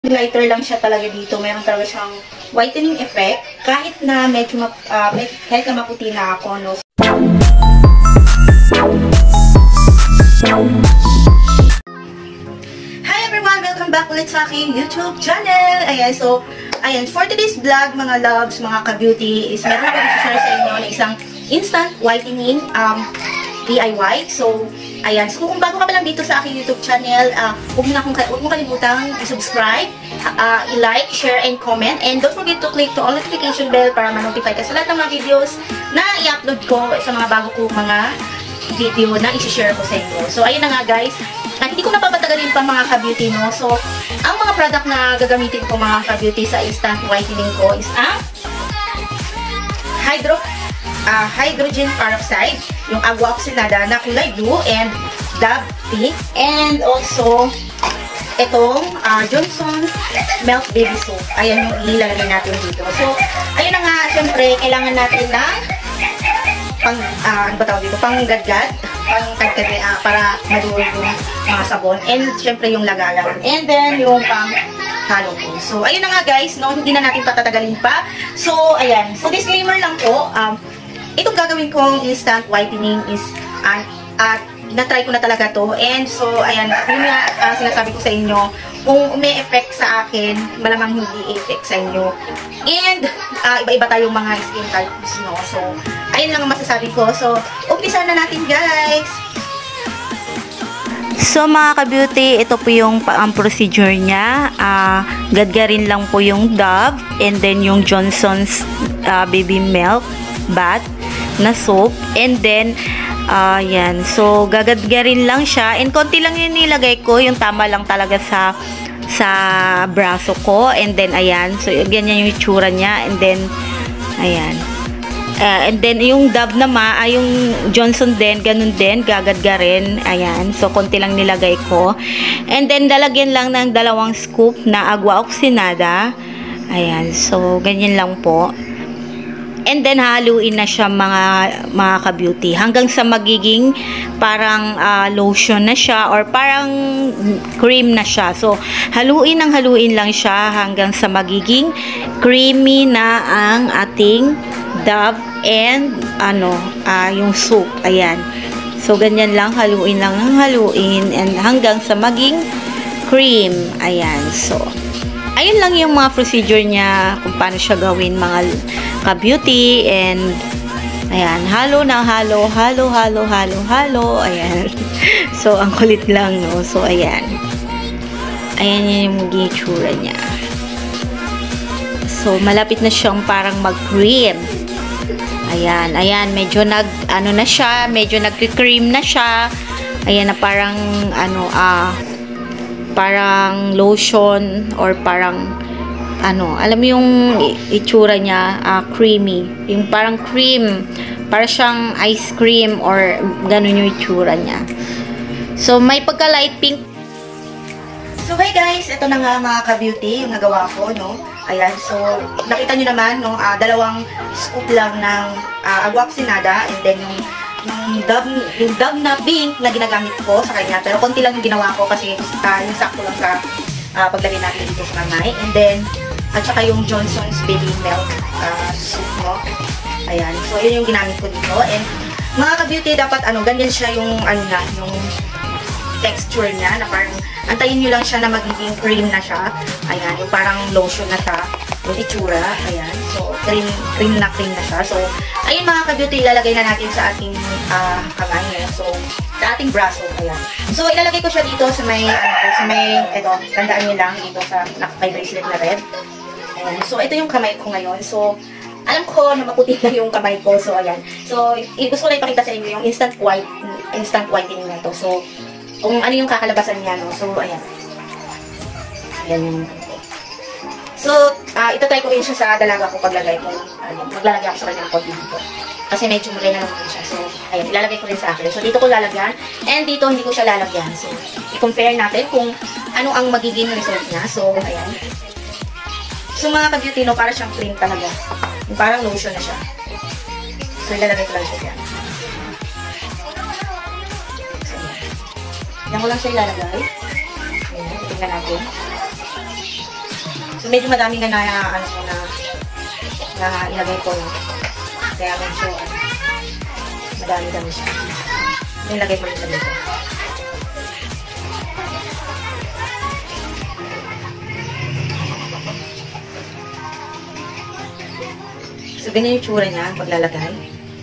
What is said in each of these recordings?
Lighter lang siya talaga dito. Meron talaga siyang whitening effect. Kahit na medyo kahit na maputi na ako, no? Hi everyone! Welcome back ulit sa aking YouTube channel. Ayan, so, ayan, for today's vlog, mga loves, mga ka-beauty, is meron ako i-share sa inyo na isang instant whitening DIY. So, ayan. So, kung bago ka pa lang dito sa aking YouTube channel, huwag mo kalimutang i-subscribe, i-like, share, and comment. And don't forget to click the all notification bell para ma-notify ka sa lahat ng mga videos na i-upload ko sa mga bago kong mga video na i-share ko sa inyo. So, ayun na nga guys. Hindi ko napapatagalin pa mga ka-beauty, no? So, ang mga product na gagamitin ko mga ka-beauty sa instant whitening ko is ang hydrogen peroxide, yung agua oxidada na kulay blue, and Dove pink, and also itong Johnson Milk Baby Soap. Ayan yung ilalagay natin dito. So, ayun na nga, syempre, kailangan natin ng panggadgad, para maluwag yung mga sabon, and syempre yung lagayan, and then yung halo po. So, ayun na nga guys, no, hindi na natin patatagalin pa. So, ayan. So, disclaimer lang po, itong gagawin kong instant whitening is na-try ko na talaga to. And so, ayan, yun nga sinasabi ko sa inyo, kung may effect sa akin, malamang hindi effect sa inyo. And, iba-iba tayong mga skin types, no? So, ayun lang ang masasabi ko. So, umpisa na natin, guys! So mga ka-beauty, ito po yung procedure niya. Gadgarin lang po yung Dove, and then yung Johnson's Baby Milk Bath na soap, and then yan, so gagadgarin lang siya, and konti lang yung nilagay ko, yung tama lang talaga sa braso ko, and then ayan, so ganyan yung itsura niya, and then ayan, and then yung Dove naman, yung Johnson din, ganun din, gagadgarin, ayan, so konti lang nilagay ko, and then lalagyan lang ng 2 scoop na agua oxinada, ayan, so ganyan lang po. And then haluin na siya mga ka-beauty hanggang sa magiging parang lotion na siya or parang cream na siya. So haluin lang siya hanggang sa magiging creamy na ang ating Dove and yung soup. Ayan. So ganyan lang, haluin and hanggang sa maging cream. Ayan. So ayun lang yung mga procedure niya kung paano siya gawin mga ka-beauty, and ayan, halo, ayan. So ang kulit lang, no? So ayan yung itsura niya. So malapit na siyang parang mag-cream. Ayan, medyo na siya, medyo nag-cream na siya. Ayan na parang parang lotion or parang alam mo yung itsura niya, creamy, yung parang cream, para siyang ice cream or ganun yung itsura niya. So may pagka light pink. So hey guys, ito na nga mga ka-beauty yung nagawa ko, no? Ayan, so nakita nyo naman, no, 2 scoop lang ng agua oxinada, and then yung Dove na pink na ginagamit ko sa kanya, pero konti lang yung ginawa ko kasi yung sakto lang sa paglagay natin dito sa kamay, and then at saka yung Johnson's Baby Milk soup, no? Ayan, so yun yung ginamit ko dito, and mga ka-beauty, dapat ganyan siya yung yung texture niya, na parang antayin nyo lang siya na magiging cream na siya. Ayan, yung parang lotion na siya, yung itsura. Ayan, so cream na siya. So ayun mga ka-beauty, ilalagay na natin sa ating kamay, so sa ating braso. Ayan, so ilalagay ko siya dito sa may ito, tandaan nyo lang dito sa may bracelet na red. Ayan, so ito yung kamay ko ngayon. So alam ko na maputi na yung kamay ko. So ayan, so gusto ko lang ipakita sa inyo yung instant whitening na ito. So kung ano yung kakalabasan niya, no? So, ayan. Ayan yung... So, itatry ko rin siya sa dalaga ko paglagay ko. Maglalagay ako sa kanyang konti dito. Kasi medyo mulay na naman siya. So, ayan, ilalagay ko rin sa akin. So, dito ko lalagyan. And dito, hindi ko siya lalagyan. So, i-compare natin kung ano ang magiging result niya. So, ayan. So, mga ka-beauty, no, para siyang cream talaga. Yung parang lotion na siya. So, ilalagay ko lang siya. Yan ko lang siya ilalagay. Ayan, tingnan natin. So, medyo madami na ilagay ko. No? Kaya medyo madami-dami siya. Nilagay ko rin sa dito. So, ganyan yung tsura niya paglalagay.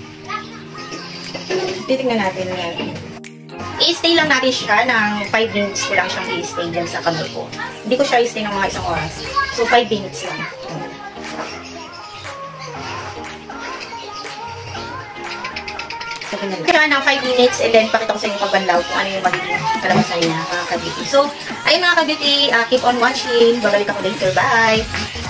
Titignan natin yan. I-stay lang natin siya ng 5 minutes ko lang siyang i-stay dyan sa kamay ko. Hindi ko siya i-stay ng mga isang oras. So, 5 minutes lang. So, ganyan lang. Kaya ng 5 minutes and then pakita ko sa inyo pagbanlaw kung ano yung magiging kalabasan niya, mga ka-beauty. So, ayun mga ka-beauty, keep on watching. Babalik ako later. Bye!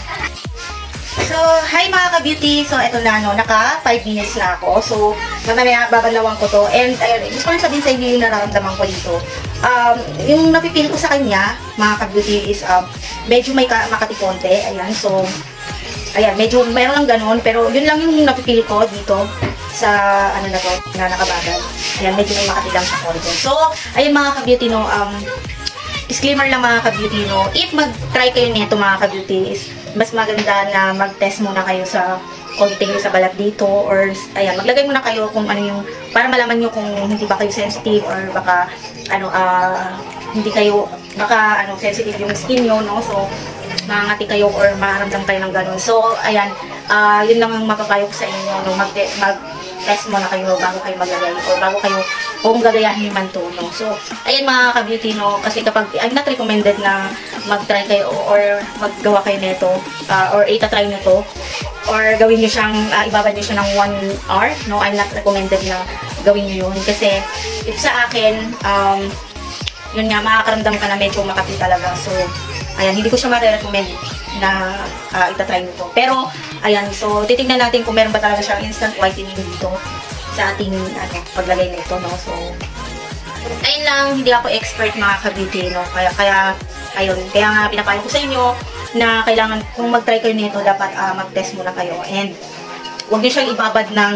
So, hi mga ka-beauty. So, eto na, no, naka 5 minutes na ako. So, mamaya babanlawan ko to. And, ayun, gusto ko lang sabihin sa inyo yung nararamdaman ko dito. Yung napipili ko sa kanya, mga ka-beauty, is medyo may makati konti. Ayan, so, ayan, medyo mayroon lang ganun. Pero, yun lang yung napipili ko dito sa, ano na to, na nakabagad. Ayan, medyo may makati lang sa konti. So, ayun mga ka-beauty, no, disclaimer lang mga ka-beauty, no, if mag-try kayo nito mga ka-beauty, is mas maganda na mag-test muna kayo sa konting sa balat dito, or ayan, maglagay muna kayo kung ano yung, para malaman nyo kung hindi ba kayo sensitive, or baka ano, hindi kayo, baka ano, sensitive yung skin nyo, no, so mangangati kayo or maramdam kayo ng ganun. So ayan, yun lang ang mapapayo ko sa inyo, no, mag-test muna kayo bago kayo maglagay, or bago kayo kung gagayahin man to, no. So ayan mga ka-beauty, no, kasi kapag I'm not recommended na mag-try kayo or maggawa kayo nito, or itatry nyo to, or gawin nyo siyang, ibabad nyo siya ng 1 hour, no, I'm not recommended na gawin nyo yun, kasi if sa akin, yun nga, makakaramdam ka na medyo makati talaga. So ayan, hindi ko siya ma-recommend na itatry nyo to. Pero ayan, so titignan natin kung meron ba talaga siyang instant whitening dito sa ating paglagay na ito, no. So ayun lang, hindi ako expert mga ka-beauty, no, kaya ayun, kaya nga pinapayo ko sa inyo na kailangan kung mag-try kayo nito, dapat mag-test muna kayo, and huwag niyo siyang ibabad ng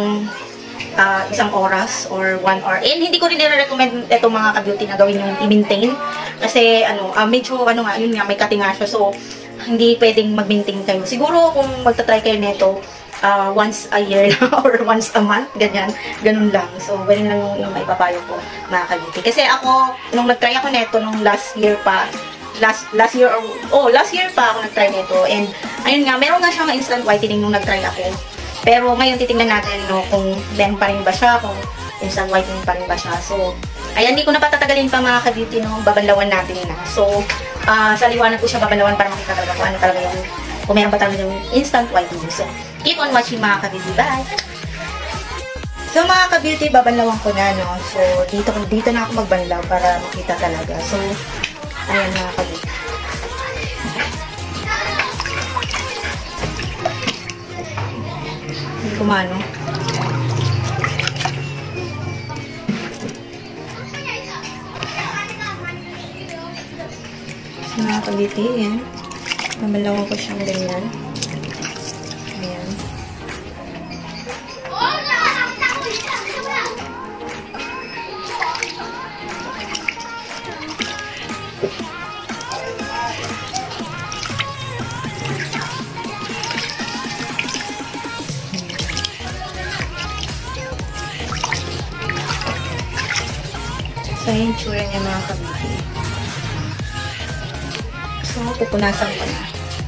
1 oras or 1 hour. And hindi ko rin i-recommend ito mga ka-beauty na gawin yung i-maintain, kasi ano, medyo ano nga, yun nga, may cutting nga siya, so hindi pwedeng mag-maintain kayo. Siguro kung magta-try kayo nito once a year or once a month, ganun lang. So, ganun lang yung maipapayo ko, mga ka-beauty. Kasi ako, nung nag-try ako nito, nung last year pa ako nag-try nito, and ayun nga, meron nga siyang instant whitening nung nag-try ako. Pero ngayon, titingnan natin, no, kung meron pa rin ba siya, kung instant whitening pa rin ba siya. So, ayan, hindi ko na patatagalin pa mga ka-beauty, no, babanlawan natin na. So, sa liwanag ko siya babanlawan para makita talaga kung ano talaga yung, kung meron pa talaga yung instant whitening. So, keep on watching mga ka-beauty. Bye! So, mga ka-beauty, babanlawan ko na, no. So, dito na ako magbanlaw para makita talaga. So, ayan mga ka-beauty. Hindi kumano. So, mga ka-beauty, yan. Babanlawan ko siyang ganyan. Ayan. So, yung tsura niya mga ka-beauty. So, pupunasan ko na.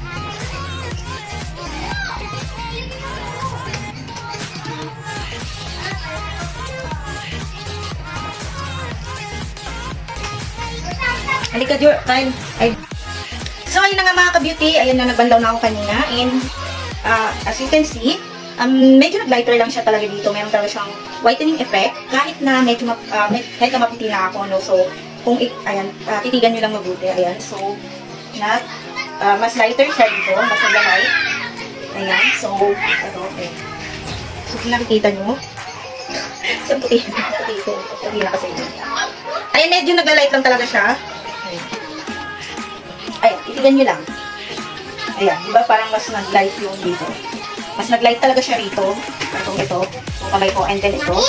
Halika, time. So, ayun na nga mga ka-beauty. Ayun na, nagbanlaw na ako kanina. And, as you can see, medyo nag-lighter lang siya talaga dito. Meron talaga siyang whitening effect. Kahit na medyo kahit na maputi na ako, no? So, kung, ayan, titigan nyo lang mabuti. Ayan, so, mas lighter siya dito. Mas nag-light. Ayan, so, ito, okay. So, kung nakikita nyo, so, puti na kasi yun. Ayan, medyo nag-light lang talaga siya. Ayan, titigan nyo lang. Ayan, diba parang mas nag-light yung dito. Mas nag-light talaga siya rito. Itong ito. Itong kamay ko. And then ito.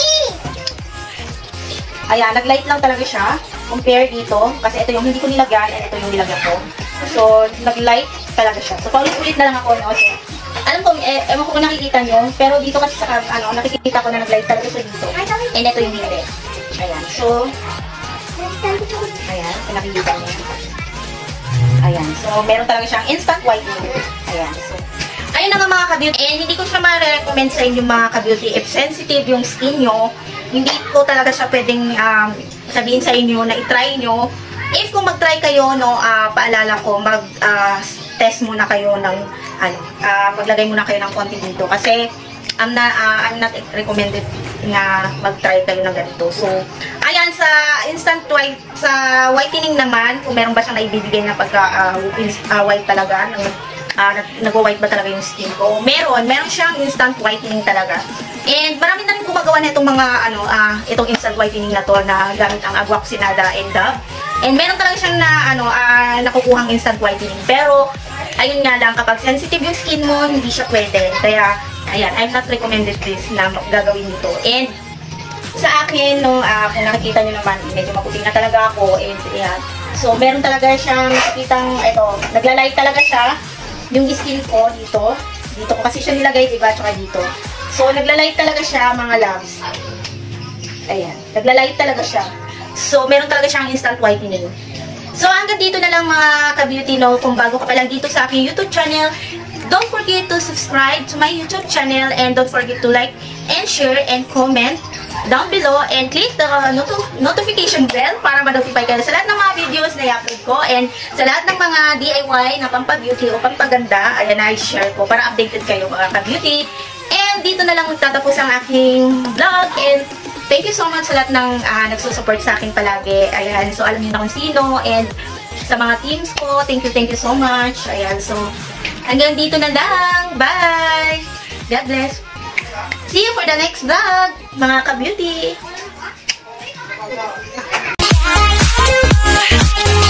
Ayan, nag-light lang talaga siya. Compare dito. Kasi ito yung hindi ko nilagyan and ito yung nilagyan ko. So, nag-light talaga siya. So, paulit-ulit na lang ako, no? So, alam ko, ewan ko kung nakikita nyo, pero dito kasi sa, nakikita ko na nag-light talaga siya dito. And ito yung hindi. Ayan. So, ayan, kung nakikita nyo. Ayan. So, meron talaga siyang instant whitening. Ayan. So, ayun na nga mga ka-beauty. And hindi ko siya ma-recommend sa inyo mga ka-beauty. If sensitive yung skin nyo, hindi ko talaga siya pwedeng sabihin sa inyo na i-try nyo. If kung mag-try kayo, no, paalala ko, test muna kayo ng, maglagay muna kayo ng konti dito. Kasi, I'm not recommended na mag-try kayo ng ganito. So, ayan, sa instant white, sa whitening naman, kung meron ba siyang naibibigay na white talaga, nag-white ba talaga yung skin ko? Meron siyang instant whitening talaga. And marami na rin gumagawa na itong mga, itong instant whitening na to na gamit ang Aguaxinada and Dove. And meron talaga siyang nakukuhang instant whitening. Pero, ayun nga lang, kapag sensitive yung skin mo, hindi siya pwede. Kaya, ayan, I'm not recommended this na gagawin nito. And, sa akin, no, kung nakikita nyo naman, medyo maputing na talaga ako. And, ayan. So, meron talaga siyang nakikitang, nagla-light talaga siya. Yung skin ko dito. Dito ko kasi siya nilagay, diba? Tsaka dito. So, nagla-light talaga siya, mga loves. Ayan. Nagla-light talaga siya. So, meron talaga siyang instant whitening. So, hanggang dito na lang mga ka-beauty, no? Kung bago ka pa lang dito sa aking YouTube channel, don't forget to subscribe to my YouTube channel and don't forget to like and share and comment down below and click the notification bell para ma-notify kayo sa lahat ng mga videos na i-upload ko and sa lahat ng mga DIY na pampabeauty o pampaganda, ayan na i-share ko para updated kayo mga ka-beauty. And dito na lang magtatapos ang aking vlog and thank you so much sa lahat ng nagsusupport sa akin palagi. Ayan, so alam niyo na kung sino and sa mga teams ko, thank you so much. Ayan, so hanggang dito na lang. Bye! God bless. See you for the next vlog, mga ka-beauty.